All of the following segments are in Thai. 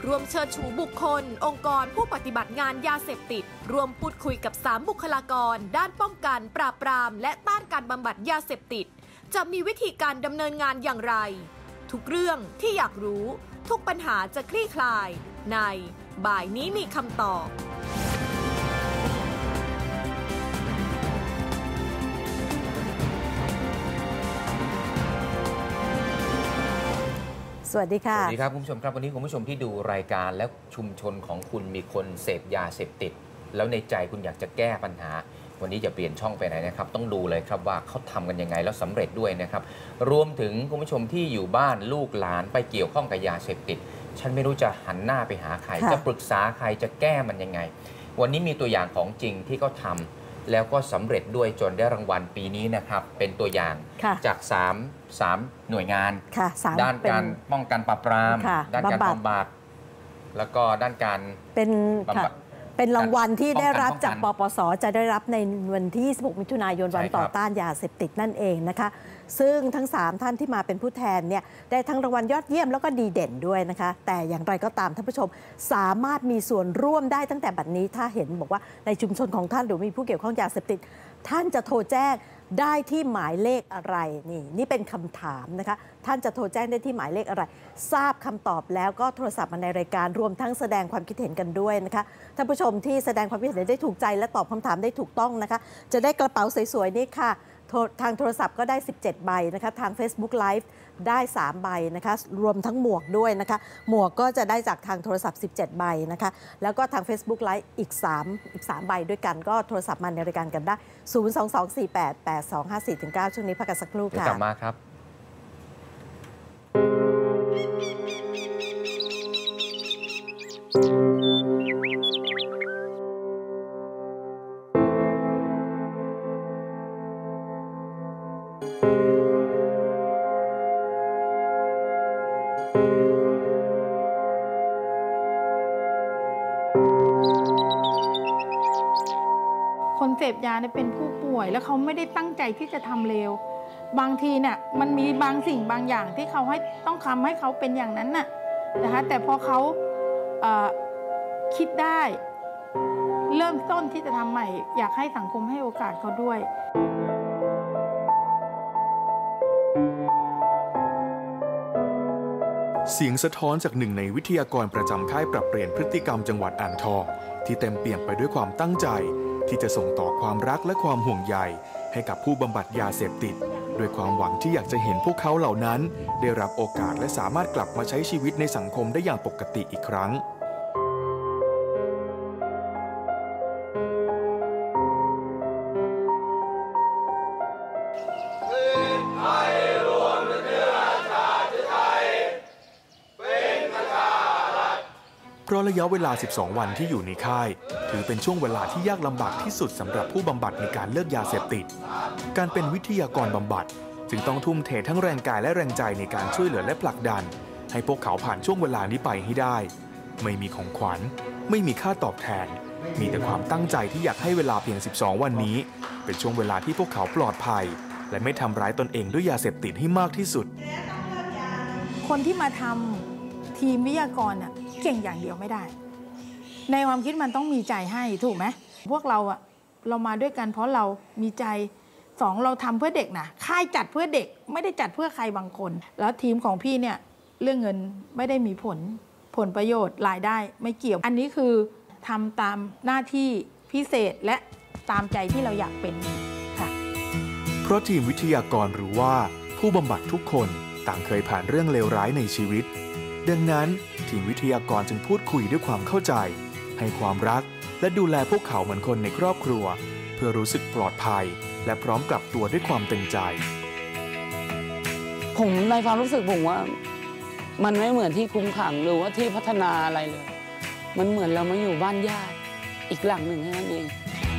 รวมเชิญชูบุคคลองค์กรผู้ปฏิบัติงานยาเสพติดรวมพูดคุยกับ3บุคลากรด้านป้องกันปราบปรามและต้านการบำบัดยาเสพติดจะมีวิธีการดำเนินงานอย่างไรทุกเรื่องที่อยากรู้ทุกปัญหาจะคลี่คลายในบ่ายนี้มีคำตอบสวัสดีค่ะสวัสดีครับคุณผู้ชมครับวันนี้คุณผู้ชมที่ดูรายการและชุมชนของคุณมีคนเสพยาเสพติดแล้วในใจคุณอยากจะแก้ปัญหาวันนี้อย่าเปลี่ยนช่องไปไหนนะครับต้องดูเลยครับว่าเขาทำกันยังไงแล้วสำเร็จด้วยนะครับรวมถึงคุณผู้ชมที่อยู่บ้านลูกหลานไปเกี่ยวข้องกับยาเสพติดฉันไม่รู้จะหันหน้าไปหาใครจะปรึกษาใครจะแก้มันยังไงวันนี้มีตัวอย่างของจริงที่เขาทำแล้วก็สำเร็จด้วยจนได้รางวัลปีนี้นะครับเป็นตัวอย่างจาก3หน่วยงานด้านการป้องกันปราบปรามด้านการบำบัดแล้วก็ด้านการเป็นรางวัลที่ได้รับจากปปส.จะได้รับในวันที่26 มิถุนายนวันต่อต้านยาเสพติดนั่นเองนะคะซึ่งทั้ง3ท่านที่มาเป็นผู้แทนเนี่ยได้ทั้งรางวัลยอดเยี่ยมแล้วก็ดีเด่นด้วยนะคะแต่อย่างไรก็ตามท่านผู้ชมสามารถมีส่วนร่วมได้ตั้งแต่บัดนี้ถ้าเห็นบอกว่าในชุมชนของท่านหรือมีผู้เกี่ยวข้องยาเสพติดท่านจะโทรแจ้งได้ที่หมายเลขอะไรนี่เป็นคำถามนะคะท่านจะโทรแจ้งได้ที่หมายเลขอะไรทราบคำตอบแล้วก็โทรศัพท์มาในรายการรวมทั้งแสดงความคิดเห็นกันด้วยนะคะท่านผู้ชมที่แสดงความคิดเห็นได้ถูกใจและตอบคำถามได้ถูกต้องนะคะจะได้กระเป๋าสวยๆนี่ค่ะทางโทรศัพท์ก็ได้17ใบนะคะทาง Facebook Live ได้3ใบนะคะรวมทั้งหมวกด้วยนะคะหมวกก็จะได้จากทางโทรศัพท์17ใบนะคะแล้วก็ทาง Facebook Live อีก3ใบด้วยกันก็โทรศัพท์มาในรายการกันได้022488254-9ช่วงนี้พักกันสักครู่ค่ะกลับมาครับคนเสพยาเนี่ยเป็นผู้ป่วยแล้วเขาไม่ได้ตั้งใจที่จะทำเลวบางทีเนี่ยมันมีบางสิ่งบางอย่างที่เขาต้องทำให้เขาเป็นอย่างนั้นน่ะนะคะแต่พอเขาคิดได้เริ่มต้นที่จะทำใหม่อยากให้สังคมให้โอกาสเขาด้วยเสียงสะท้อนจากหนึ่งในวิทยากรประจำค่ายปรับเปลี่ยนพฤติกรรมจังหวัดอ่างทองที่เต็มเปี่ยมไปด้วยความตั้งใจที่จะส่งต่อความรักและความห่วงใยให้กับผู้บำบัดยาเสพติดด้วยความหวังที่อยากจะเห็นพวกเขาเหล่านั้นได้รับโอกาสและสามารถกลับมาใช้ชีวิตในสังคมได้อย่างปกติอีกครั้งเพราะระยะเวลา12วันที่อยู่ในค่ายถือเป็นช่วงเวลาที่ยากลำบากที่สุดสำหรับผู้บำบัดในการเลิกยาเสพติดการเป็นวิทยากรบำบัดจึงต้องทุ่มเททั้งแรงกายและแรงใจในการช่วยเหลือและผลักดันให้พวกเขาผ่านช่วงเวลานี้ไปให้ได้ไม่มีของขวัญไม่มีค่าตอบแทนมีแต่ความตั้งใจที่อยากให้เวลาเพียง12วันนี้เป็นช่วงเวลาที่พวกเขาปลอดภัยและไม่ทำร้ายตนเองด้วยยาเสพติดให้มากที่สุดคนที่มาทำทีมวิทยากรน่ะเก่งอย่างเดียวไม่ได้ในความคิดมันต้องมีใจให้ถูกไหมพวกเรามาด้วยกันเพราะเรามีใจ2เราทำเพื่อเด็กนะค่ายจัดเพื่อเด็กไม่ได้จัดเพื่อใครบางคนแล้วทีมของพี่เนี่ยเรื่องเงินไม่ได้มีผลประโยชน์รายได้ไม่เกี่ยวอันนี้คือทำตามหน้าที่พิเศษและตามใจที่เราอยากเป็นค่ะเพราะทีมวิทยากรรู้ว่าผู้บำบัดทุกคนต่างเคยผ่านเรื่องเลวร้ายในชีวิตดังนั้นทีมวิทยากรจึงพูดคุยด้วยความเข้าใจให้ความรักและดูแลพวกเขาเหมือนคนในครอบครัวเพื่อรู้สึกปลอดภัยและพร้อมกลับตัวด้วยความเต็มใจผมในความรู้สึกผมว่ามันไม่เหมือนที่คุมขังหรือว่าที่พัฒนาอะไรเลยมันเหมือนเรามาอยู่บ้านญาติอีกหลังหนึ่งแค่นั้นเอง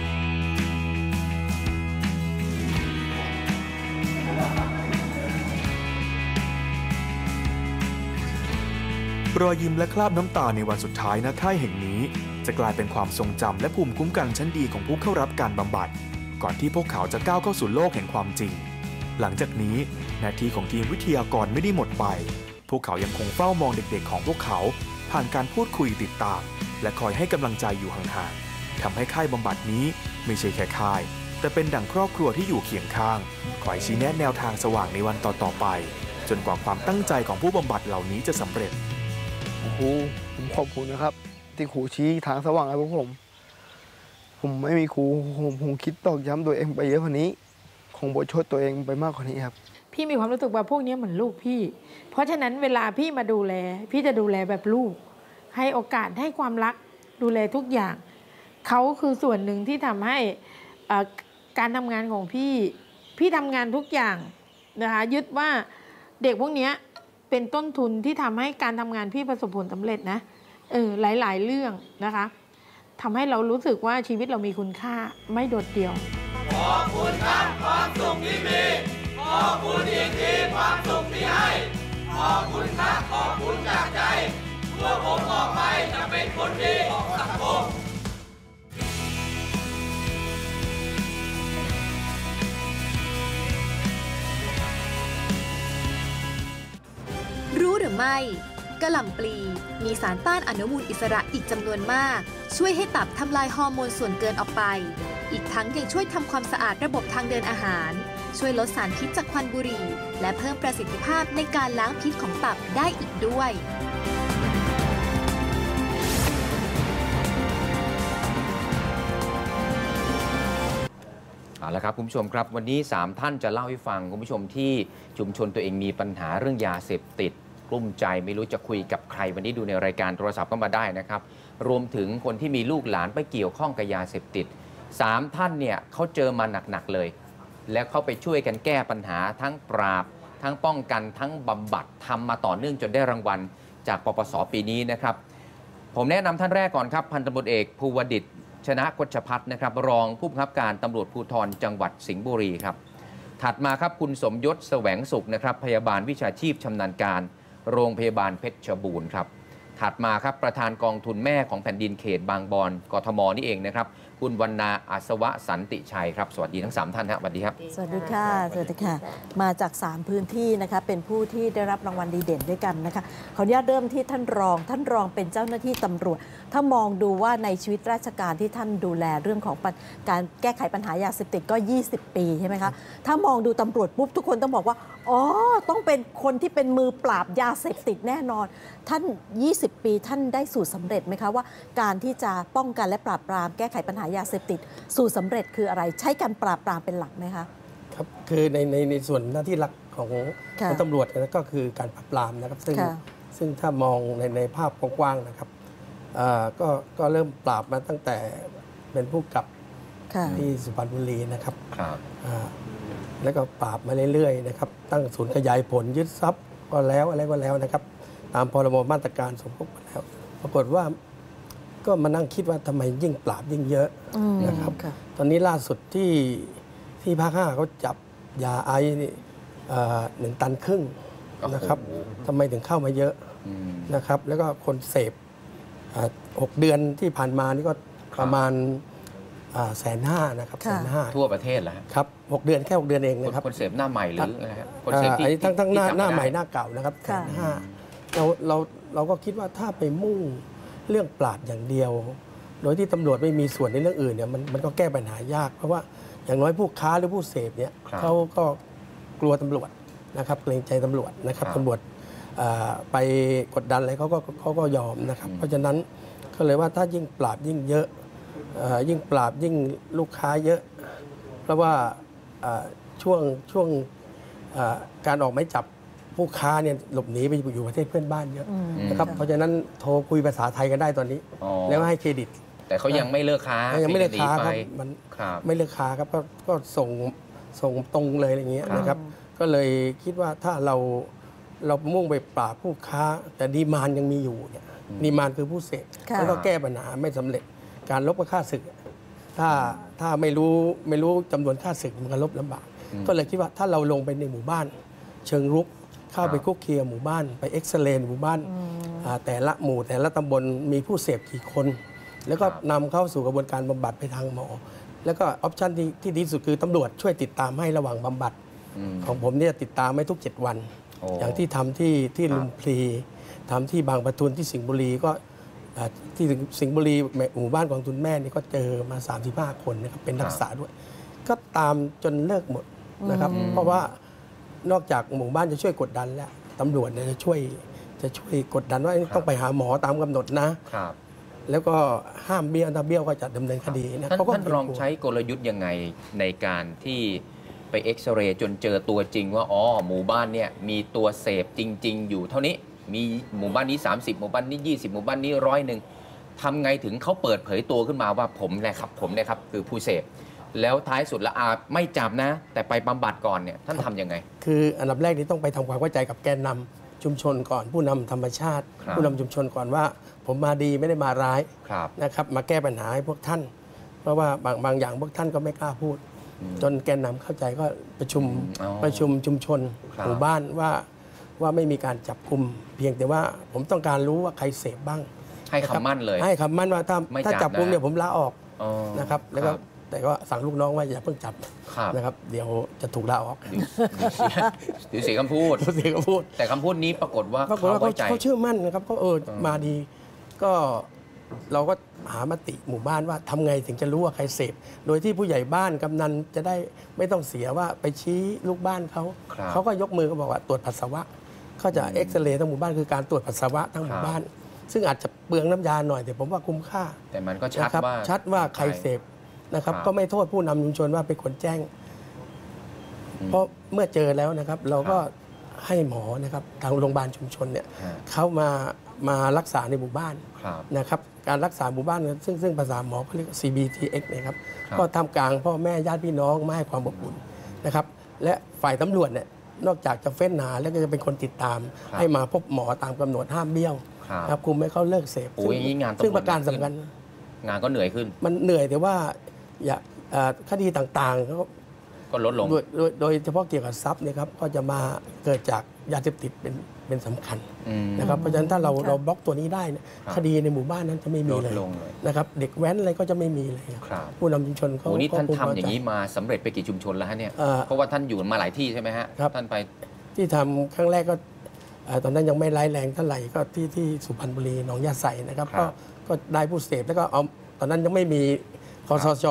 รอยยิ้มและคราบน้ำตาในวันสุดท้ายณค่ายแห่งนี้จะกลายเป็นความทรงจำและภูมิคุ้มกันชั้นดีของผู้เข้ารับการบำบัดก่อนที่พวกเขาจะก้าวเข้าสู่โลกแห่งความจริงหลังจากนี้หน้าที่ของทีมวิทยากรไม่ได้หมดไปพวกเขายังคงเฝ้ามองเด็กๆของพวกเขาผ่านการพูดคุยติดตามและคอยให้กำลังใจอยู่ห่างๆทำให้ค่ายบำบัดนี้ไม่ใช่แค่ค่ายแต่เป็นดั่งครอบครัวที่อยู่เคียงข้างคอยชี้แนะแนวทางสว่างในวันต่อๆไปจนกว่าความตั้งใจของผู้บำบัดเหล่านี้จะสำเร็จครูผมขอบคุณนะครับที่ครูชี้ทางสว่างให้พวกผมไม่มีครูผมคิดตอกย้ำตัวเองไปเยอะกว่านี้คงบทชดตัวเองไปมากกว่านี้ครับพี่มีความรู้สึกว่าพวกนี้เหมือนลูกพี่เพราะฉะนั้นเวลาพี่มาดูแลพี่จะดูแลแบบลูกให้โอกาสให้ความรักดูแลทุกอย่างเขาคือส่วนหนึ่งที่ทำให้การทำงานของพี่ทำงานทุกอย่างนะคะยึดว่าเด็กพวกนี้เป็นต้นทุนที่ทำให้การทำงานพี่ประสบผลสำเร็จนะหลายๆเรื่องนะคะทำให้เรารู้สึกว่าชีวิตเรามีคุณค่าไม่โดดเดี่ยวขอบคุณครับความสุขที่มีขอบคุณอีกทีความสุขที่ให้ขอบคุณครับขอบคุณจากใจพวกผมออกไปจะเป็นคนดีของสังคมรู้หรือไม่กะหล่ำปลีมีสารต้านอนุมูลอิสระอีกจำนวนมากช่วยให้ตับทำลายฮอร์โมนส่วนเกินออกไปอีกทั้งยังช่วยทำความสะอาดระบบทางเดินอาหารช่วยลดสารพิษจากควันบุหรี่และเพิ่มประสิทธิภาพในการล้างพิษของตับได้อีกด้วยเอาละครับคุณผู้ชมครับวันนี้3ท่านจะเล่าให้ฟังคุณผู้ชมที่ชุมชนตัวเองมีปัญหาเรื่องยาเสพติดกลุ้มใจไม่รู้จะคุยกับใครวันนี้ดูในรายการโทรศัพท์ก็มาได้นะครับรวมถึงคนที่มีลูกหลานไปเกี่ยวข้องกับยาเสพติด3ท่านเนี่ยเขาเจอมาหนักๆเลยแล้วเขาไปช่วยกันแก้ปัญหาทั้งปราบทั้งป้องกันทั้งบำบัดทำมาต่อเนื่องจนได้รางวัลจากปปส.ปีนี้นะครับผมแนะนำท่านแรกก่อนครับพันตำรวจเอกภูวดิษฐ์ชนะกชพัฒน์นะครับรองผู้บังคับการตำรวจภูธรจังหวัดสิงห์บุรีครับถัดมาครับคุณสมยศแสวงสุขนะครับพยาบาลวิชาชีพชำนาญการโรงพยาบาลเพชรบูรณ์ครับถัดมาครับประธานกองทุนแม่ของแผ่นดินเขตบางบอนกทมนี่เองนะครับคุณวรรณาอัศวะสันติชัยครับสวัสดีทั้ง3ท่านครับสวัสดีครับสวัสดีค่ะสวัสดีค่ะมาจาก3พื้นที่นะคะเป็นผู้ที่ได้รับรางวัลดีเด่นด้วยกันนะคะขออนุญาตเริ่มที่ท่านรองเป็นเจ้าหน้าที่ตำรวจถ้ามองดูว่าในชีวิตราชการที่ท่านดูแลเรื่องของการแก้ไขปัญหายาเสพติดก็20 ปีใช่ไหมคะถ้ามองดูตำรวจปุ๊บทุกคนต้องบอกว่าอ๋อต้องเป็นคนที่เป็นมือปราบยาเสพติดแน่นอนท่าน20 ปีท่านได้สูตรสำเร็จไหมคะว่าการที่จะป้องกันและปราบปรามแก้ไขปัญหายาเสพติดสูตรสำเร็จคืออะไรใช้การปราบปรามเป็นหลักไหมคะครับคือในส่วนหน้าที่หลักของตำรวจก็คือการปราบปรามนะครับซึ่งถ้ามองในภาพกว้างๆนะครับก็เริ่มปราบมาตั้งแต่เป็นผู้กับที่สุพรรณบุรีนะครับแล้วก็ปราบมาเรื่อยๆนะครับตั้งศูนย์ขยายผลยึดทรัพย์ก็แล้วอะไรก็แล้วนะครับตามพรบมาตรการสมคบกันแล้วปรากฏว่าก็มานั่งคิดว่าทำไมยิ่งปราบยิ่งเยอะนะครับตอนนี้ล่าสุดที่ภาค 5เขาจับยาไอซ์นี่1 ตันครึ่งนะครับทำไมถึงเข้ามาเยอะนะครับแล้วก็คนเสพ6 เดือนที่ผ่านมานี่ก็ประมาณ150,000นะครับ150,000 ทั่วประเทศเหรอครับ6 เดือนแค่6 เดือนเองนะครับคนเสพหน้าใหม่หรืออะไรครับคนเสพที่ทั้งหน้าใหม่หน้าเก่านะครับ150,000เราก็คิดว่าถ้าไปมุ่งเรื่องปราบอย่างเดียวโดยที่ตำรวจไม่มีส่วนในเรื่องอื่นเนี่ยมันก็แก้ปัญหายากเพราะว่าอย่างน้อยผู้ค้าหรือผู้เสพเนี่ยเขาก็กลัวตำรวจนะครับเกรงใจตำรวจนะครับตำรวจไปกดดันอะไรเขาก็ยอมนะครับเพราะฉะนั้นก็เลยว่าถ้ายิ่งปราบยิ่งเยอะยิ่งปราบยิ่งลูกค้าเยอะเพราะว่าช่วงการออกหมายจับผู้ค้าเนี่ยหลบหนีไปอยู่ประเทศเพื่อนบ้านเยอะนะครับเพราะฉะนั้นโทรคุยภาษาไทยกันได้ตอนนี้แล้วให้เครดิตแต่เขายังไม่เลิกค้ายังไม่เลิกค้าครับมันไม่เลิกค้าครับก็ส่งตรงเลยอย่างเงี้ยนะครับก็เลยคิดว่าถ้าเรามุ่งไปปราบผู้ค้าแต่ดีมานยังมีอยู่เนี่ยดีมานคือผู้เสพแล้วก็แก้ปัญหาไม่สำเร็จการลบกับค่าศึกถ้าไม่รู้จำนวนค่าศึกมันก็ลบลำบากก็เลยคิดว่าถ้าเราลงไปในหมู่บ้านเชิงรุกเข้าไปคุกคีกับหมู่บ้านไปเอ็กซเรย์หมู่บ้านแต่ละหมู่แต่ละตำบลมีผู้เสพกี่คนแล้วก็นำเข้าสู่กระบวนการบำบัดไปทางหมอแล้วก็ออปชันที่ดีสุดคือตำรวจช่วยติดตามให้ระหว่างบำบัดของผมเนี่ยติดตามไม่ทุก7 วันอย่างที่ทำที่ลุมพลีทำที่บางปะทุนที่สิงห์บุรีก็ที่สิงห์บุรีหมู่บ้านของคุณแม่นี่ก็เจอมา35 คนนะครับเป็นนักศึกษาด้วย ก็ตามจนเลิกหมดนะครับเพราะว่านอกจากหมู่บ้านจะช่วยกดดันแล้วตำรวจเนี่ยจะช่วยกดดันว่าต้องไปหาหมอตามกำหนดนะครับแล้วก็ห้ามเบี้ยวถ้าเบี้ยวก็จะดำเนินคดีนะท่านลองใช้กลยุทธ์ยังไงในการที่ไปเอ็กซเรย์จนเจอตัวจริงว่าอ๋อหมู่บ้านเนี่ยมีตัวเสพจริงๆอยู่เท่านี้มีหมู่บ้านนี้30หมู่บ้านนี้20หมู่บ้านนี้100ทำไงถึงเขาเปิดเผยตัวขึ้นมาว่าผมนะครับคือผู้เสพแล้วท้ายสุดแล้วไม่จับนะแต่ไปบำบัดก่อนเนี่ยท่านทำยังไงคืออันดับแรกนี่ต้องไปทำความเข้าใจกับแกนนำชุมชนก่อนผู้นำธรรมชาติผู้นำชุมชนก่อนว่าผมมาดีไม่ได้มาร้ายนะครับมาแก้ปัญหาให้พวกท่านเพราะว่าบางอย่างพวกท่านก็ไม่กล้าพูดจนแกนนำเข้าใจก็ประชุมชุมชนหมู่บ้านว่าไม่มีการจับกุมเพียงแต่ว่าผมต้องการรู้ว่าใครเสพบ้างให้คำมั่นเลยให้คำมั่นว่าถ้าจับกุมเนี่ยผมลาออกนะครับแล้วก็แต่ก็สั่งลูกน้องว่าอย่าเพิ่งจับนะครับเดี๋ยวจะถูกลาออกถือเสียคำพูดแต่คำพูดนี้ปรากฏว่าเขาไว้ใจเขาเชื่อมั่นนะครับเขามาดีก็เราก็หามติหมู่บ้านว่าทำไงถึงจะรู้ว่าใครเสพโดยที่ผู้ใหญ่บ้านกำนันจะได้ไม่ต้องเสียว่าไปชี้ลูกบ้านเขาก็ยกมือก็บอกว่าตรวจปัสสาวะเขาจะเอ็กซเรย์ทั้งหมู่บ้านคือการตรวจปัสสาวะทั้งหมู่บ้านซึ่งอาจจะเปลืองน้ำยาหน่อยแต่ผมว่าคุ้มค่าแต่มันก็ชัดว่าใครเสพนะครับก็ไม่โทษผู้นำชุมชนว่าเป็นคนแจ้งเพราะเมื่อเจอแล้วนะครับเราก็ให้หมอนะครับทางโรงพยาบาลชุมชนเนี่ยเขามารักษาในหมู่บ้านนะครับการรักษาหมู่บ้านซึ่งภาษาหมอเขาเรียก CBTX นะครับก็ทำกลางพ่อแม่ญาติพี่น้องมาให้ความอบอุ่นนะครับและฝ่ายตำรวจเนี่ยนอกจากจะเฟ้นหาแล้วก็จะเป็นคนติดตามให้มาพบหมอตามกำหนดห้ามเบี้ยวครับคุมให้เขาเลิกเสพซึ่งประการสำคัญงานก็เหนื่อยขึ้นมันเหนื่อยแต่ว่าคดีต่างๆก็ลดลงโดยเฉพาะเกี่ยวกับทรัพย์เนี่ยครับก็จะมาเกิดจากยาเสพติดเป็นสำคัญนะครับเพราะฉะนั้นถ้าเราบล็อกตัวนี้ได้คดีในหมู่บ้านนั้นจะไม่มีเลยนะครับเด็กแว้นอะไรก็จะไม่มีเลยผู้นำชุมชนเขานี่ท่านทำอย่างนี้มาสำเร็จไปกี่ชุมชนแล้วฮะเนี่ยเพราะว่าท่านอยู่มาหลายที่ใช่ไหมฮะท่านไปที่ทำครั้งแรกก็ตอนนั้นยังไม่ร้ายแรงเท่าไหร่ก็ที่สุพรรณบุรีหนองยาไสนะครับก็ได้ผู้เสพแล้วก็เอาตอนนั้นยังไม่มีคสช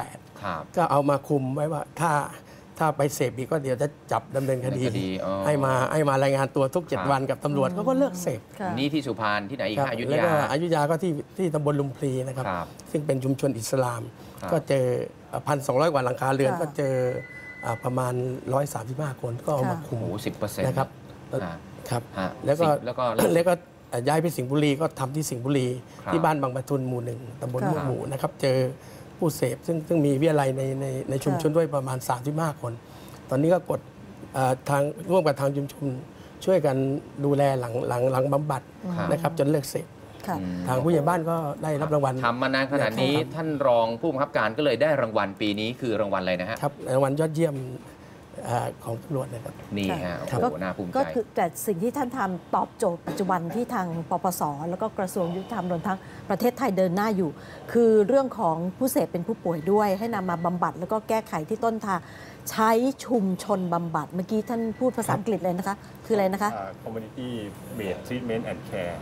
.108ก็เอามาคุมไว้ว่าถ้าไปเสพอีกก็เดี๋ยวจะจับดำเนินคดีให้มารายงานตัวทุก7 วันกับตำรวจก็เลิกเสพนี่ที่สุพรรณที่ไหนอีกอยุธยาอยุธยาก็ที่ตำบลลุมพลีนะครับซึ่งเป็นชุมชนอิสลามก็เจอ 1,200 กว่าหลังคาเรือนก็เจอประมาณ135 คนก็เอามาคุม 10% นะครับครับแล้วก็ย้ายไปสิงห์บุรีก็ทำที่สิงห์บุรีที่บ้านบางปะทุนหมู่ 1ตำบลม่วงหมู่นะครับเจอผู้เสพซึ่งมีวิทยาลัยในชุมชนด้วยประมาณ35 คนตอนนี้ก็กดทางร่วมกับทางชุมชนช่วยกันดูแลหลังบำบัดนะครับจนเลิกเสพทางผู้ใหญ่บ้านก็ได้รับรางวัลทำมานานขนาดนี้ท่านรองผู้บังคับการก็เลยได้รางวัลปีนี้คือรางวัลอะไรนะฮะครับรางวัลยอดเยี่ยมของตำรวจนะครับนี่ฮะโอ้โหน่าภูมิใจก็คือแต่สิ่งที่ท่านทำตอบโจทย์ปัจจุบันที่ทางปปส.แล้วก็กระทรวงยุติธรรมรวมทั้งประเทศไทยเดินหน้าอยู่คือเรื่องของผู้เสพเป็นผู้ป่วยด้วยให้นำมาบำบัดแล้วก็แก้ไขที่ต้นทางใช้ชุมชนบำบัดเมื่อกี้ท่านพูดภาษาอังกฤษเลยนะคะคืออะไรนะคะ Community Based Treatment and Care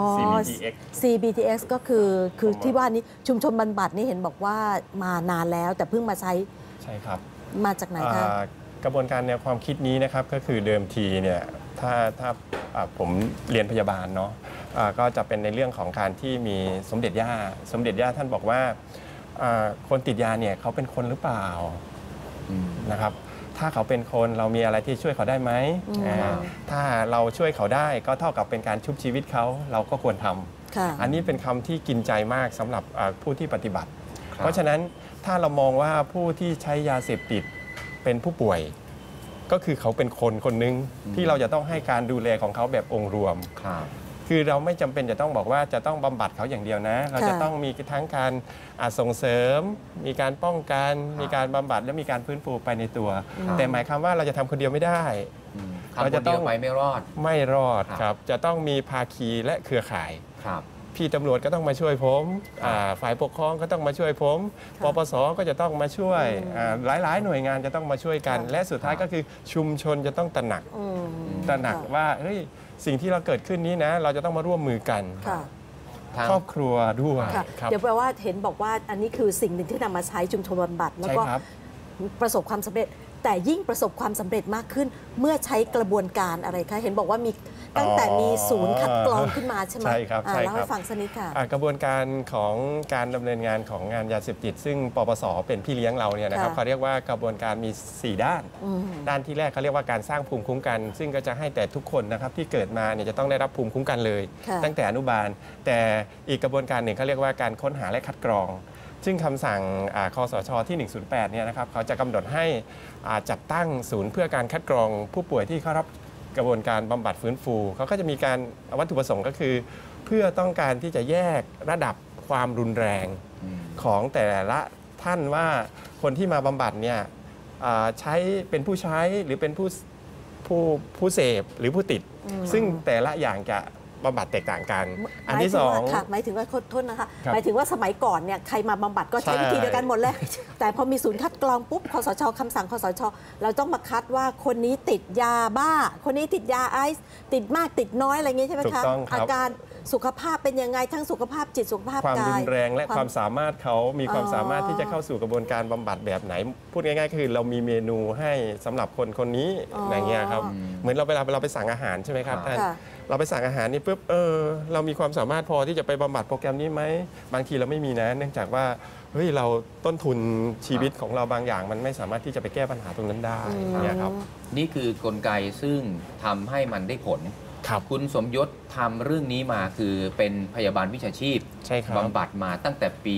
CBTX ก็คือที่ว่านี้ชุมชนบำบัดนี่เห็นบอกว่ามานานแล้วแต่เพิ่งมาใช่ครับมาจากไหนคะกระบวนการแนวความคิดนี้นะครับก็คือเดิมทีเนี่ยถ้าผมเรียนพยาบาลเนาะก็จะเป็นในเรื่องของการที่มีสมเด็จย่าท่านบอกว่าคนติดยาเนี่ยเขาเป็นคนหรือเปล่านะครับถ้าเขาเป็นคนเรามีอะไรที่ช่วยเขาได้ไหมถ้าเราช่วยเขาได้ก็เท่ากับเป็นการชุบชีวิตเขาเราก็ควรทำอันนี้เป็นคำที่กินใจมากสำหรับผู้ที่ปฏิบัติเพราะฉะนั้นถ้าเรามองว่าผู้ที่ใช้ยาเสพติดเป็นผู้ป่วยก็คือเขาเป็นคนหนึ่งที่เราจะต้องให้การดูแลของเขาแบบองค์รวมคือเราไม่จำเป็นจะต้องบอกว่าจะต้องบำบัดเขาอย่างเดียวนะเราจะต้องมีทั้งการส่งเสริมมีการป้องกันมีการบำบัดและมีการฟื้นฟูไปในตัวแต่หมายความว่าเราจะทำคนเดียวไม่ได้เราจะต้องไม่รอดครับจะต้องมีภาคีและเครือข่ายพี่ตำรวจก็ต้องมาช่วยผมฝ่ายปกครองก็ต้องมาช่วยผมปปส.ก็จะต้องมาช่วยหลายๆหน่วยงานจะต้องมาช่วยกันและสุดท้ายก็คือชุมชนจะต้องตระหนักว่าเฮ้ยสิ่งที่เราเกิดขึ้นนี้นะเราจะต้องมาร่วมมือกันครอบครัวด้วยเดี๋ยวแปลว่าเห็นบอกว่าอันนี้คือสิ่งหนึ่งที่นำมาใช้ชุมชนบำบัดแล้วก็ประสบความสำเร็จแต่ยิ่งประสบความสำเร็จมากขึ้นเมื่อใช้กระบวนการอะไรคะเห็นบอกว่ามีตั้งแต่มีศูนย์คัดกรองขึ้นมาใช่ไหมใช่ครับใช่ครับเล่าให้ฟังสักนิดค่ะกระบวนการของการดำเนินงานของงานยาเสพติดซึ่งปปส.เป็นพี่เลี้ยงเราเนี่ยนะครับเขาเรียกว่ากระบวนการมี4ด้านด้านที่แรกเขาเรียกว่าการสร้างภูมิคุ้มกันซึ่งก็จะให้แต่ทุกคนนะครับที่เกิดมาเนี่ยจะต้องได้รับภูมิคุ้มกันเลยตั้งแต่อนุบาลแต่อีกกระบวนการหนึ่งเขาเรียกว่าการค้นหาและคัดกรองซึ่งคำสั่งคสช.ที่ 108 เนี่ยนะครับเขาจะกำหนดให้จัดตั้งศูนย์เพื่อการคัดกรองผู้ป่วยที่เข้ารับกระบวนการบำบัดฟื้นฟูเขาก็จะมีการวัตถุประสงค์ก็คือเพื่อต้องการที่จะแยกระดับความรุนแรงของแต่ละท่านว่าคนที่มาบำบัดเนี่ยใช้เป็นผู้ใช้หรือเป็นผู้เสพหรือผู้ติดซึ่งแต่ละอย่างจะบำบัดแตกต่างกันอันที่สองหมายถึงว่าโทษนะคะหมายถึงว่าสมัยก่อนเนี่ยใครมาบำบัดก็ใช้วิธีเดียวกันหมดเลยแต่พอมีศูนย์คัดกรองปุ๊บคสช.คำสั่งคสช.เราต้องมาคัดว่าคนนี้ติดยาบ้าคนนี้ติดยาไอซ์ติดมากติดน้อยอะไรเงี้ยใช่ไหมคะอาการสุขภาพเป็นยังไงทั้งสุขภาพจิตสุขภาพกายความรุนแรงและความสามารถเขามีความสามารถที่จะเข้าสู่กระบวนการบำบัดแบบไหนพูดง่ายๆคือเรามีเมนูให้สำหรับคนนี้อย่างเงี้ยครับเหมือนเวลาเราไปสั่งอาหารใช่ไหมครับท่านเราไปสั่งอาหารนี่ปุ๊บเรามีความสามารถพอที่จะไปบำบัดโปรแกรมนี้ไหมบางทีเราไม่มีนะเนื่องจากว่าเฮ้ยเราต้นทุนชีวิตของเราบางอย่างมันไม่สามารถที่จะไปแก้ปัญหาตรงนั้นได้เนี่ยครับนี่คือกลไกซึ่งทำให้มันได้ผลคุณสมยศทำเรื่องนี้มาคือเป็นพยาบาลวิชาชีพบำบัดมาตั้งแต่ปี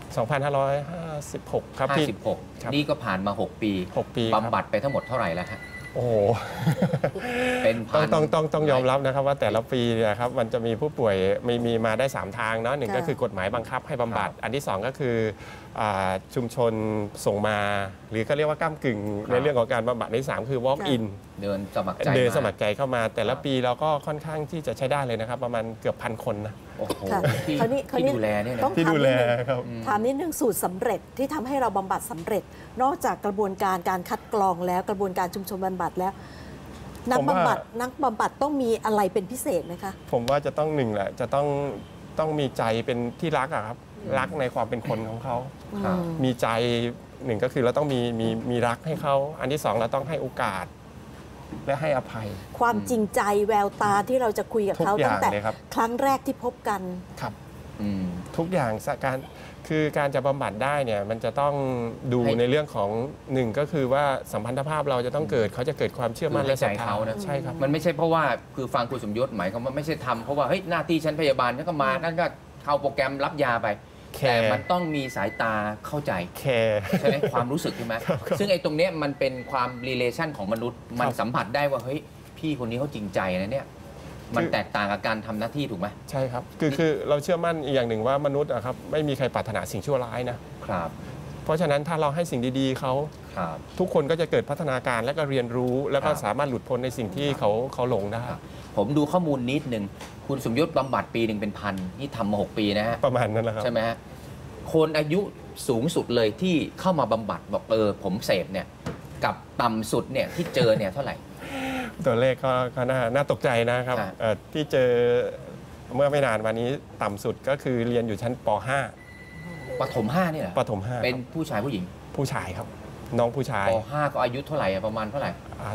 2556 ครับ 56นี่ก็ผ่านมา6 ปีบำบัดไปทั้งหมดเท่าไหร่แล้วฮะโอ้โหเป็นต้องยอมรับนะครับว่าแต่ละปีนะครับมันจะมีผู้ป่วยมีมาได้3ทางเนาะหนึ่งก็คือกฎหมายบังคับให้บำบัดอันที่2ก็คือชุมชนส่งมาหรือก็เรียกว่าก้ำกึ่งในเรื่องของการบำบัดที่3คือ walk in เดินสมัครใจเข้ามาแต่ละปีเราก็ค่อนข้างที่จะใช้ได้เลยนะครับประมาณเกือบ1,000 คนนะโอ้โหที่ดูแลเนี่ยนะที่ดูแลครับถามนิดนึงสูตรสำเร็จที่ทำให้เราบำบัดสำเร็จนอกจากกระบวนการการคัดกรองแล้วกระบวนการชุมชนบำบัดแล้วนักบำบัดต้องมีอะไรเป็นพิเศษไหมคะผมว่าจะต้องหนึ่งแหละจะต้องมีใจเป็นที่รักอะครับรักในความเป็นคนของเขามีใจหนึ่งก็คือเราต้องมีรักให้เขาอันที่2เราต้องให้โอกาสและให้อภัยความจริงใจแววตาที่เราจะคุยกับเขาตั้งแต่ครั้งแรกที่พบกันครับทุกอย่างคือการจะบำบัดได้เนี่ยมันจะต้องดูในเรื่องของ1ก็คือว่าสัมพันธภาพเราจะต้องเกิดเขาจะเกิดความเชื่อมั่นและศรัทธาใช่ครับมันไม่ใช่เพราะว่าคือฟังคุณสมยศหมายความว่าไม่ใช่ทำเพราะว่าเฮ้ยหน้าที่ชั้นพยาบาลฉันก็มานั่นก็เข้าโปรแกรมรับยาไปแต่มันต้องมีสายตาเข้าใจใช่ไหมความรู้สึกใช่ไหมซึ่งไอ้ตรงเนี้ยมันเป็นความ relation ของมนุษย์มันสัมผัสได้ว่าเฮ้ยพี่คนนี้เขาจริงใจนะเนี่ยมันแตกต่างกับการทำหน้าที่ถูกไหมใช่ครับคือเราเชื่อมั่นอีกอย่างหนึ่งว่ามนุษย์อะครับไม่มีใครปรารถนาสิ่งชั่วร้ายนะครับเพราะฉะนั้นถ้าเราให้สิ่งดีๆเขาทุกคนก็จะเกิดพัฒนาการและก็เรียนรู้แล้วก็สามารถหลุดพ้นในสิ่งที่เขาหลงได้ผมดูข้อมูลนิดหนึ่งคุณสมยศบำบัดปีหนึ่งเป็น1,000นี่ทำมา6 ปีนะฮะประมาณนั้นแหละครับใช่ไหมฮะคนอายุสูงสุดเลยที่เข้ามาบำบัดบอกผมเสพเนี่ยกับต่ำสุดเนี่ยที่เจอเนี่ยเท่าไหร่ตัวเลขก็น่าตกใจนะครับที่เจอเมื่อไม่นานวันนี้ต่ำสุดก็คือเรียนอยู่ชั้นป .5 ประถม5นี่เหรอประถม5 เป็นผู้ชายผู้หญิงผู้ชายครับน้องผู้ชายป .5 ก็อายุเท่าไหร่ประมาณเท่าไหร่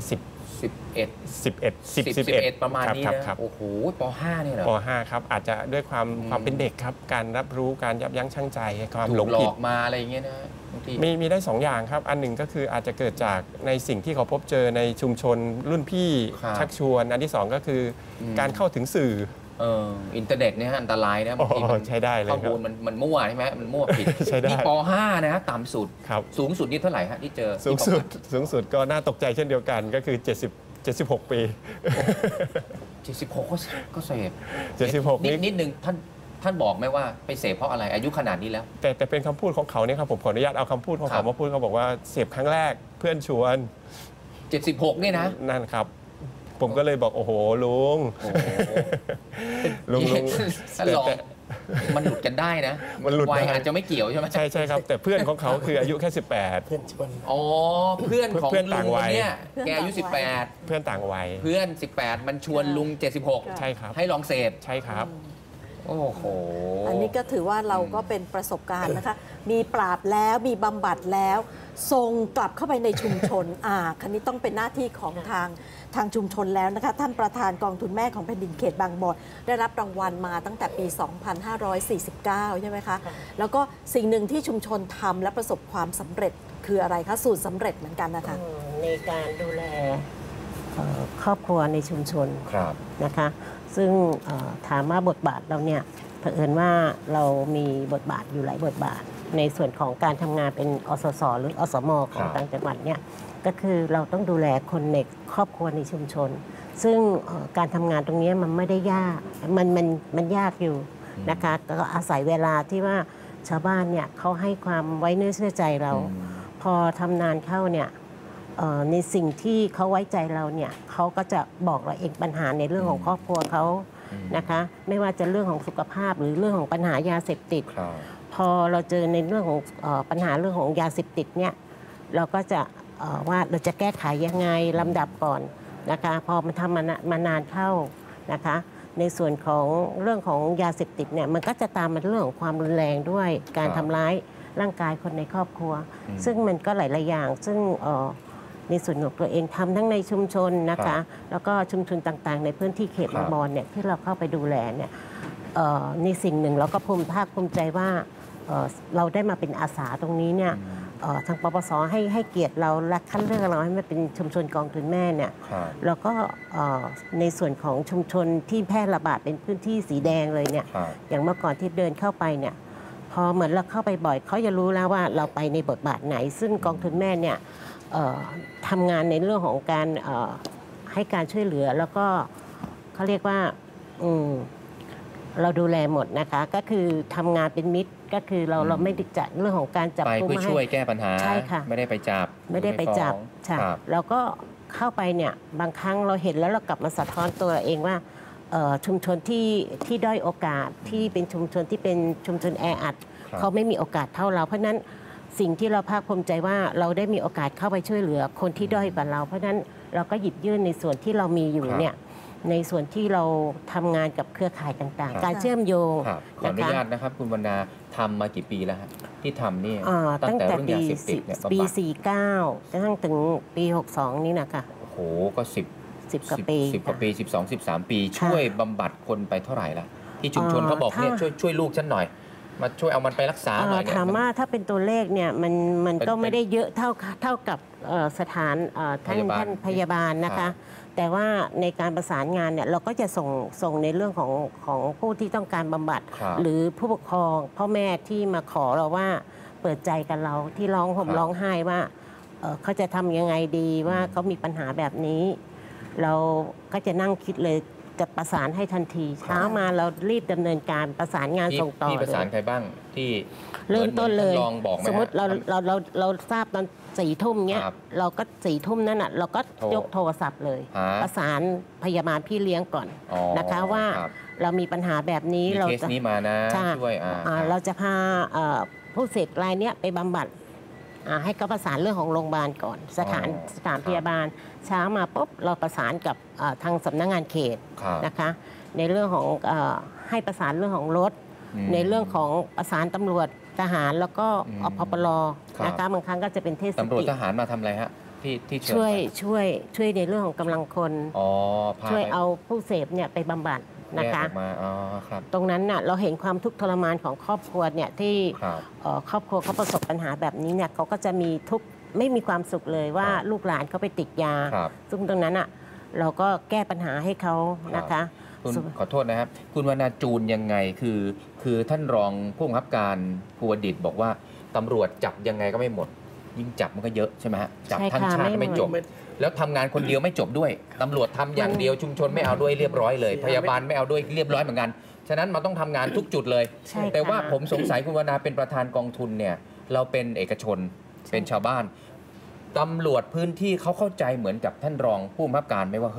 11ประมาณนี้นะโอ้โหป .5 นี่เหรอป .5 ครับอาจจะด้วยความเป็นเด็กครับการรับรู้การยับยั้งชั่งใจความหลงผิดมาอะไรอย่างเงี้ยนะมีได้2อย่างครับอันหนึ่งก็คืออาจจะเกิดจากในสิ่งที่เขาพบเจอในชุมชนรุ่นพี่ชักชวนอันที่2ก็คือการเข้าถึงสื่ออินเทอร์เน็ตเนี่ยอันตรายนะบางทีใช้ได้เลยข้อมูลมันมั่วใช่ไหมมันมั่วผิดนี่ป .5 นะต่ำสุดสูงสุดนี่เท่าไหร่ฮะที่เจอสูงสุดก็น่าตกใจเช่นเดียวกันก็คือ76 ปี 76ก็เสพ 76 นิดนึงท่านบอกไหมว่าไปเสพเพราะอะไรอายุขนาดนี้แล้วแต่เป็นคำพูดของเขาเนี่ยครับผมขออนุญาตเอาคำพูดของเขามาพูดเขาบอกว่าเสพครั้งแรกเพื่อนชวน 76นี่นะนั่นครับผมก็เลยบอกโอ้โหลุงมันหลุดกันได้นะมันหลุดวัยได้อาจจะไม่เกี่ยวใช่ไหมใช่ครับ แต่เพื่อนของเขาคืออายุแค่เพื่อนชวนอ๋อเพื่อนของเพื่อนลุต่างงวัยเนี่ยแกอายุ 18 เพื่อนต่างวัย 18 เพื่อน 18 มันชวนลุง 76 ใช่ครับให้ลองเสพใช่ครับโอ้โหอันนี้ก็ถือว่าเราก็เป็นประสบการณ์นะคะ มีปราบแล้วมีบำบัดแล้วส่งกลับเข้าไปในชุมชนคันนี้ต้องเป็นหน้าที่ของทางชุมชนแล้วนะคะท่านประธานกองทุนแม่ของแผ่นดินเขตบางบอนได้รับรางวัลมาตั้งแต่ปี 2549 ใช่ไหมคะ แล้วก็สิ่งหนึ่งที่ชุมชนทำและประสบความสำเร็จคืออะไรคะสูตรสำเร็จเหมือนกันนะคะในการดูแลครอบครัวในชุมชนครับนะคะซึ่งถามว่าบทบาทเราเนี่ยเผอิญว่าเรามีบทบาทอยู่หลายบทบาท ในส่วนของการทำงานเป็นอสสหรืออสมของต่างจังหวัดเนี่ยก็คือเราต้องดูแลคนในครอบครัวในชุมชน ซึ่งการทำงานตรงนี้มันไม่ได้ยากมันยากอยู่นะคะก็อาศัยเวลาที่ว่าชาวบ้านเนี่ยเขาให้ความไว้เนื้อเชื่อใจเรา พอทำนานเข้าเนี่ยในสิ่งที่เขาไว้ใจเราเนี่ยเขาก็จะบอกเราเองปัญหาในเรื่องของครอบครัวเขานะคะไม่ว่าจะเรื่องของสุขภาพหรือเรื่องของปัญหายาเสพติดพอเราเจอในเรื่องของปัญหาเรื่องของยาเสพติดเนี่ยเราก็จะว่าเราจะแก้ไขยังไงลำดับก่อนนะคะพอมันทำมานานเข้านะคะในส่วนของเรื่องของยาเสพติดเนี่ยมันก็จะตามมาเรื่องของความรุนแรงด้วยการทำร้ายร่างกายคนในครอบครัวซึ่งมันก็หลายๆอย่างซึ่งในส่วนของตัวเองทำทั้งในชุมชนนะคะแล้วก็ชุมชนต่างๆในพื้นที่เขตบางบอนเนี่ยที่เราเข้าไปดูแลเนี่ยในสิ่งหนึ่งเราก็ภูมิใจว่าเราได้มาเป็นอาสาตรงนี้เนี่ยทางปปสให้เกียรติเราและคัดเลือกเราให้มาเป็นชุมชนกองทุนแม่เนี่ยแล้วก็ในส่วนของชุมชนที่แพร่ระบาดเป็นพื้นที่สีแดงเลยเนี่ยอย่างเมื่อก่อนที่เดินเข้าไปเนี่ยพอเหมือนเราเข้าไปบ่อยเขาจะรู้แล้วว่าเราไปในบทบาทไหนซึ่งกองทุนแม่เนี่ยทำงานในเรื่องของการให้การช่วยเหลือแล้วก็เขาเรียกว่าเราดูแลหมดนะคะก็คือทำงานเป็นมิตรก็คือเราไม่ได้จัดเรื่องของการจับกุมไปเพื่อช่วยแก้ปัญหาใช่ค่ะไม่ได้ไปจับใช่เราก็เข้าไปเนี่ยบางครั้งเราเห็นแล้วเรากลับมาสะท้อนตัวเองว่าชุมชนที่ด้อยโอกาสที่เป็นชุมชนที่เป็นชุมชนแออัดเขาไม่มีโอกาสเท่าเราเพราะนั้นสิ่งที่เราภาคภูมิใจว่าเราได้มีโอกาสเข้าไปช่วยเหลือคนที่ด้อยกว่าเราเพราะนั้นเราก็หยิบยื่นในส่วนที่เรามีอยู่เนี่ยในส่วนที่เราทำงานกับเครือข่ายต่างๆการเชื่อมโยงขออนุญาตนะครับคุณวรรณาทำมากี่ปีแล้วครับที่ทำนี่ตั้งแต่ปี 49จนถึงปี 62 นี่นะคะโอ้โหก็10 กว่าปี 10 กว่าปี 12-13 ปีช่วยบำบัดคนไปเท่าไหร่ละที่ชุมชนเขาบอกเนี่ยช่วยลูกฉันหน่อยมาช่วยเอามันไปรักษาหน่อยถามว่าถ้าเป็นตัวเลขเนี่ยมันก็ไม่ได้เยอะเท่ากับสถานท่านพยาบาลนะคะแต่ว่าในการประสานงานเนี่ยเราก็จะส่งในเรื่องของผู้ที่ต้องการบำบัดหรือผู้ปกครองพ่อแม่ที่มาขอเราว่าเปิดใจกับเราที่ร้องไห้ว่าเขาจะทำยังไงดีว่าเขามีปัญหาแบบนี้เราก็จะนั่งคิดเลยจะประสานให้ทันทีเช้ามาเรารีบดำเนินการประสานงานส่งต่อที่ประสานใครบ้างที่เริ่มต้นเลยสมมติเราทราบตอน4 ทุ่มเงี้ยเราก็4 ทุ่มนั่นอ่ะเราก็ยกโทรศัพท์เลยประสานพยาบาลพี่เลี้ยงก่อนนะคะว่าเรามีปัญหาแบบนี้เราจะนี้มานะช่วยเราจะพาผู้เสพรายเนี้ยไปบำบัดให้เขาประสานเรื่องของโรงพยาบาลก่อนสถานพยาบาลเช้ามาปุ๊บเราประสานกับทางสำนักงานเขตนะคะในเรื่องของให้ประสานเรื่องของรถในเรื่องของประสานตำรวจทหารแล้วก็อพปลนะคะบางครั้งก็จะเป็นเทศกิจตำรวจทหารมาทำอะไรฮะที่ช่วยในเรื่องของกำลังคนช่วยเอาผู้เสพเนี่ยไปบำบัดนะคะตรงนั้นน่ะเราเห็นความทุกข์ทรมานของครอบครัวเนี่ยที่ครอบครัวเขาประสบปัญหาแบบนี้เนี่ยเขาก็จะมีทุกข์ไม่มีความสุขเลยว่าลูกหลานเขาไปติดยาซึ่งตรงนั้นน่ะเราก็แก้ปัญหาให้เขานะคะขอโทษนะครับคุณวรรณาจูนยังไงคือท่านรองผู้บังคับการภูวดิษฐ์บอกว่าตำรวจจับยังไงก็ไม่หมดยิ่งจับมันก็เยอะใช่ไหมฮะจับทั้งชาติไม่จบแล้วทำงานคนเดียวไม่จบด้วยตำรวจทำอย่างเดียวชุมชนไม่เอาด้วยเรียบร้อยเลยพยาบาลไม่เอาด้วยเรียบร้อยเหมือนกันฉะนั้นมันต้องทำงานทุกจุดเลยแต่ว่าผมสงสัยคุณวรรณาเป็นประธานกองทุนเนี่ยเราเป็นเอกชนเป็นชาวบ้านตำรวจพื้นที่เขาเข้าใจเหมือนกับท่านรองผู้บังคับการไหมว่าเฮ้ย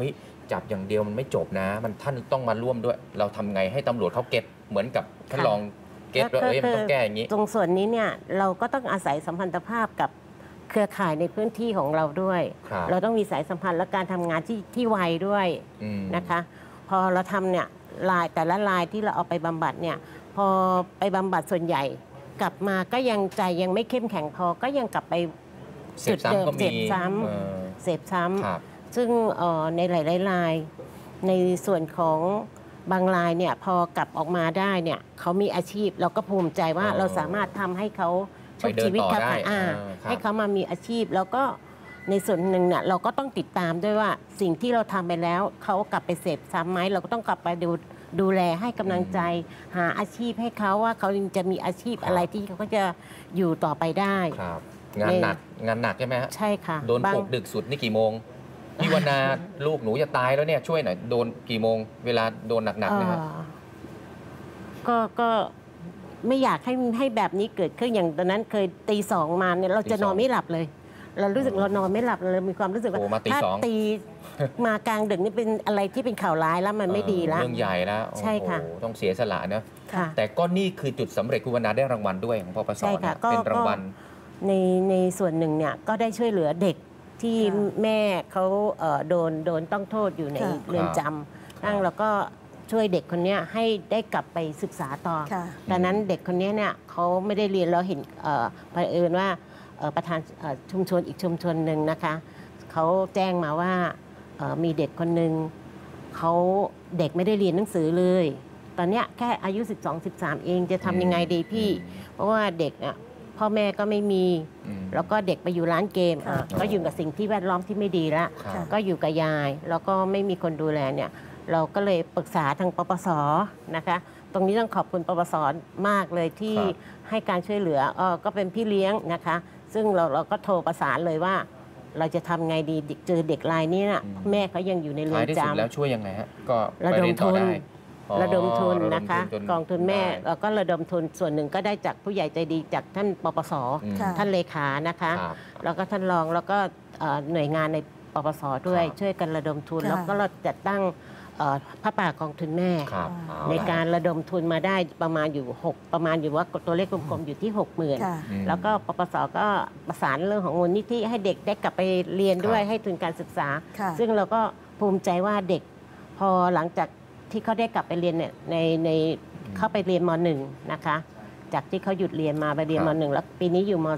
จับอย่างเดียวมันไม่จบนะมันท่านต้องมาร่วมด้วย เราทำไงให้ตำรวจเขาเก็ตเหมือนกับท่านลองเก็ตว่ามันต้องแก้อย่างนี้ตรงส่วนนี้เนี่ยเราก็ต้องอาศัยสัมพันธภาพกับเครือข่ายในพื้นที่ของเราด้วยเราต้องมีสายสัมพันธ์และการทำงานที่ไวด้วยนะคะพอเราทำเนี่ยลายแต่ละลายที่เราเอาไปบำบัดเนี่ยพอไปบำบัดส่วนใหญ่กลับมาก็ยังใจยังไม่เข้มแข็งพอก็ยังกลับไปจุดเดิมเสพซ้ำซึ่งในหลายๆรายในส่วนของบางรายเนี่ยพอกลับออกมาได้เนี่ยเขามีอาชีพเราก็ภูมิใจว่าเราสามารถทำให้เขาชุบชีวิตเขาให้เขามามีอาชีพแล้วก็ในส่วนหนึ่งเนี่ยเราก็ต้องติดตามด้วยว่าสิ่งที่เราทำไปแล้วเขากลับไปเสพซ้ำไหมเราก็ต้องกลับไปดูแลให้กำลังใจหาอาชีพให้เขาว่าเขาจะมีอาชีพอะไรที่เขาก็จะอยู่ต่อไปได้งานหนักใช่ไหมฮะใช่ค่ะโดนปลุกดึกสุดนี่กี่โมงพี่วนาลูกหนูจะตายแล้วเนี่ยช่วยหน่อยโดนกี่โมงเวลาโดนหนักๆนะครับก็ไม่อยากให้แบบนี้เกิดขึ้นอย่างตอนนั้นเคยตี 2มาเนี่ยเราจะนอนไม่หลับเลยเรารู้สึกเรานอนไม่หลับเรามีความรู้สึกว่าถ้าตีมากลางดึกนี่เป็นอะไรที่เป็นข่าวร้ายแล้วมันไม่ดีแล้วเรื่องใหญ่แล้วใช่ค่ะต้องเสียสละนะแต่ก็นี่คือจุดสำเร็จคุณวนาได้รางวัลด้วยของปปสเป็นรางวัลในส่วนหนึ่งเนี่ยก็ได้ช่วยเหลือเด็กที่แม่เขาโดนต้องโทษอยู่ในเรือนจำแล้วก็ช่วยเด็กคนนี้ให้ได้กลับไปศึกษาต่อดังนั้นเด็กคนนี้เนี่ยเขาไม่ได้เรียนแล้วเห็นเผอิญว่าประธานชุมชนอีกชุมชนหนึ่งนะคะเขาแจ้งมาว่ามีเด็กคนหนึ่งเด็กไม่ได้เรียนหนังสือเลยตอนนี้แค่อายุ 12-13 เองจะทำยังไงดีพี่เพราะว่าเด็กพ่อแม่ก็ไม่มีแล้วก็เด็กไปอยู่ร้านเกมก็อยู่กับสิ่งที่แวดล้อมที่ไม่ดีแล้วก็อยู่กับยายแล้วก็ไม่มีคนดูแลเนี่ยเราก็เลยปรึกษาทางปปสนะคะตรงนี้ต้องขอบคุณปปสมากเลยที่ให้การช่วยเหลือก็เป็นพี่เลี้ยงนะคะซึ่งเราก็โทรประสานเลยว่าเราจะทำไงดีเจอเด็กรายนี้นะแม่เขายังอยู่ในเรือนจำแล้วช่วยยังไงฮะก็ระดมทุนนะคะกองทุนแม่แล้วก็ระดมทุนส่วนหนึ่งก็ได้จากผู้ใหญ่ใจดีจากท่านปปสท่านเลขานะคะแล้วก็ท่านรองแล้วก็หน่วยงานในปปสด้วยช่วยกันระดมทุนแล้วก็เราจัดตั้งพระป่ากองทุนแม่ในการระดมทุนมาได้ประมาณอยู่ว่าตัวเลขกลมๆอยู่ที่ 60,000 แล้วก็ปปสก็ประสานเรื่องของมูลนิธิให้เด็กได้กลับไปเรียนด้วยให้ทุนการศึกษาซึ่งเราก็ภูมิใจว่าเด็กพอหลังจากที่เขาได้กลับไปเรียนเนี่ยในเข้าไปเรียนม.1 นะคะจากที่เขาหยุดเรียนมาไปเรียนม.1 แล้วปีนี้อยู่ม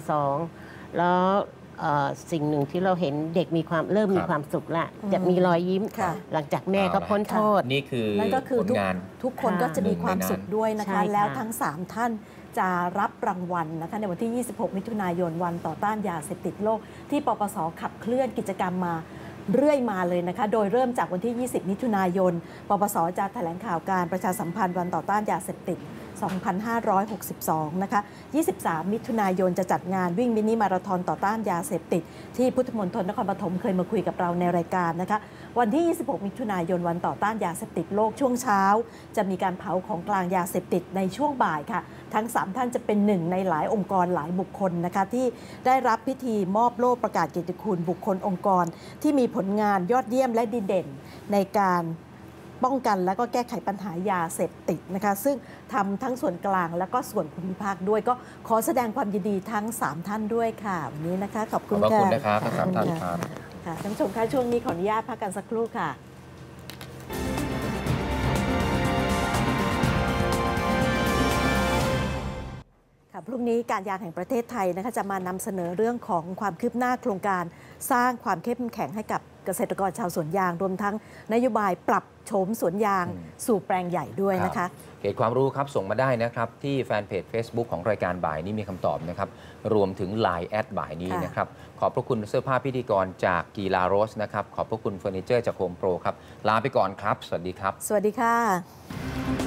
.2 แล้วสิ่งหนึ่งที่เราเห็นเด็กเริ่มมีความสุขละจะมีรอยยิ้มหลังจากแม่ก็พ้นโทษนี่คือผลงานทุกคนก็จะมีความสุขด้วยนะคะแล้วทั้ง3ท่านจะรับรางวัลนะคะในวันที่ 26 มิถุนายนวันต่อต้านยาเสพติดโลกที่ปปสขับเคลื่อนกิจกรรมมาเรื่อยมาเลยนะคะโดยเริ่มจากวันที่ 20 มิถุนายนปปสจะแถลงข่าวการประชาสัมพันธ์วันต่อต้านยาเสพติด 2562 นะคะ 23 มิถุนายนจะจัดงานวิ่งมินิมาราธอนต่อต้านยาเสพติดที่พุทธมณฑลนครปฐมเคยมาคุยกับเราในรายการนะคะวันที่ 26 มิถุนายนวันต่อต้านยาเสพติดโลกช่วงเช้าจะมีการเผาของกลางยาเสพติดในช่วงบ่ายค่ะทั้ง3ท่านจะเป็นหนึ่งในหลายองค์กรหลายบุคคลนะคะที่ได้รับพิธีมอบโล่ประกาศเกียรติคุณบุคคลองค์กรที่มีผลงานยอดเยี่ยมและดีเด่นในการป้องกันและก็แก้ไขปัญหายาเสพติดนะคะซึ่งทำทั้งส่วนกลางและก็ส่วนภูมิภาคด้วยก็ขอแสดงความยินดีทั้ง3ท่านด้วยค่ะวันนี้นะคะขอบคุณค่ะขอบคุณนะครับทั้ง3ท่านครับค่ะท่านผู้ชมคะช่วงนี้ขออนุญาตพักกันสักครู่ค่ะพรุ่งนี้การยางแห่งประเทศไทยนะคะจะมานำเสนอเรื่องของความคืบหน้าโครงการสร้างความเข้มแข็งให้กับเกษตรกรชาวสวนยางรวมทั้งนโยบายปรับโฉมสวนยางสู่แปลงใหญ่ด้วยนะคะเขตความรู้ครับส่งมาได้นะครับที่แฟนเพจ Facebook ของรายการบ่ายนี้มีคำตอบนะครับรวมถึง Line แอดบ่ายนี้นะครับขอบพระคุณเสื้อผ้าพิธีกรจากกีฬาโรสนะครับขอบพระคุณเฟอร์นิเจอร์จากโฮมโปรครับลาไปก่อนครับสวัสดีครับสวัสดีค่ะ